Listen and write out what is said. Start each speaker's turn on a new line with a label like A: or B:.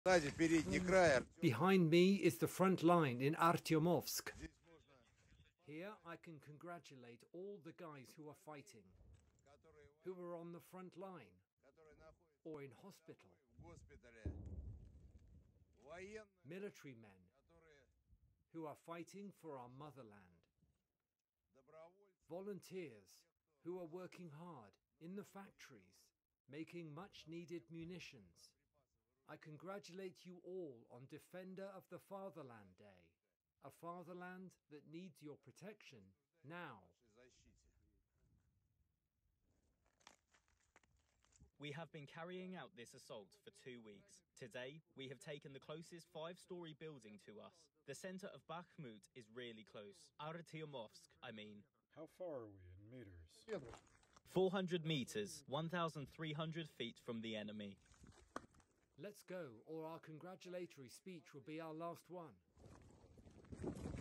A: Behind me is the front line in Artyomovsk. Here I can congratulate all the guys who are fighting, who are on the front line or in hospital. Military men who are fighting for our motherland. Volunteers who are working hard in the factories, making much needed munitions. I congratulate you all on Defender of the Fatherland Day, a fatherland that needs your protection now.
B: We have been carrying out this assault for 2 weeks. Today, we have taken the closest 5-story building to us. The center of Bakhmut is really close. Artyomovsk, I mean.
C: How far are we in meters?
B: 400 meters, 1,300 feet from the enemy.
A: Let's go, or our congratulatory speech will be our last one.